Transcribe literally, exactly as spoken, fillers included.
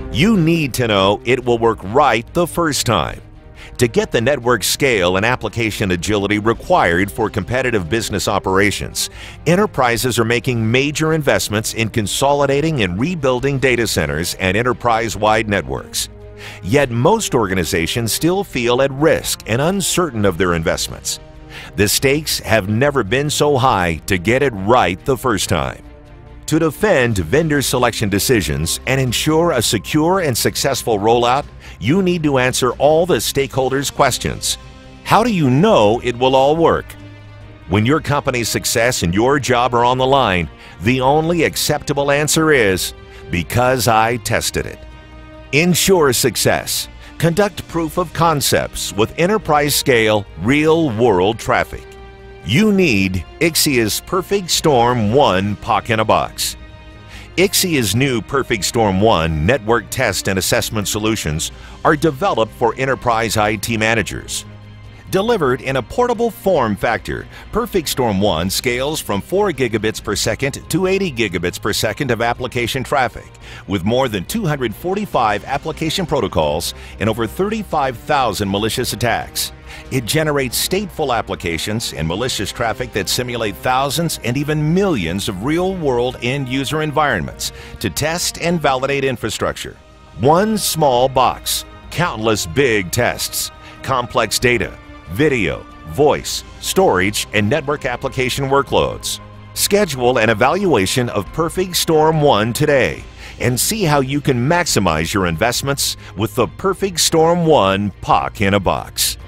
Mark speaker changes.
Speaker 1: You need to know it will work right the first time. To get the network scale and application agility required for competitive business operations, enterprises are making major investments in consolidating and rebuilding data centers and enterprise-wide networks. Yet most organizations still feel at risk and uncertain of their investments. The stakes have never been so high to get it right the first time. To defend vendor selection decisions and ensure a secure and successful rollout, you need to answer all the stakeholders' questions. How do you know it will all work? When your company's success and your job are on the line, the only acceptable answer is, because I tested it. Ensure success. Conduct proof of concepts with enterprise-scale, real-world traffic. You need Ixia's PerfectStorm ONE P O C in a Box. Ixia's new PerfectStorm ONE network test and assessment solutions are developed for enterprise I T managers. Delivered in a portable form factor, PerfectStorm ONE scales from four gigabits per second to eighty gigabits per second of application traffic, with more than two hundred forty-five application protocols and over thirty-five thousand malicious attacks. It generates stateful applications and malicious traffic that simulate thousands and even millions of real-world end-user environments to test and validate infrastructure. One small box, countless big tests, complex data, video, voice, storage, and network application workloads. Schedule an evaluation of PerfectStorm ONE today and see how you can maximize your investments with the PerfectStorm ONE P O C in a Box.